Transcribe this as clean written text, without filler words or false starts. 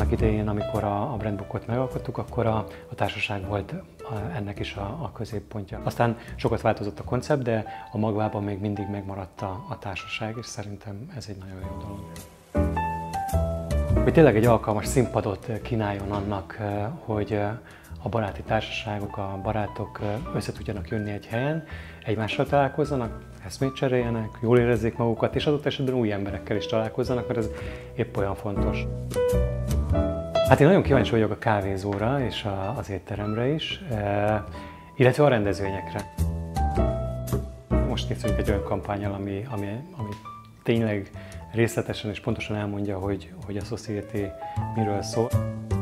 Annak idején, amikor a Brandbookot megalkottuk, akkor a társaság volt ennek is a középpontja. Aztán sokat változott a koncept, de a magvában még mindig megmaradt a társaság, és szerintem ez egy nagyon jó dolog. Hogy tényleg egy alkalmas színpadot kínáljon annak, hogy a baráti társaságok, a barátok össze tudjanak jönni egy helyen, egymással találkozzanak, eszmét cseréljenek, jól érezzék magukat, és adott esetben új emberekkel is találkozzanak, mert ez épp olyan fontos. Hát én nagyon kíváncsi vagyok a kávézóra és az étteremre is, illetve a rendezvényekre. Most készülünk egy olyan kampánnyal, ami tényleg részletesen és pontosan elmondja, hogy a Society miről szól.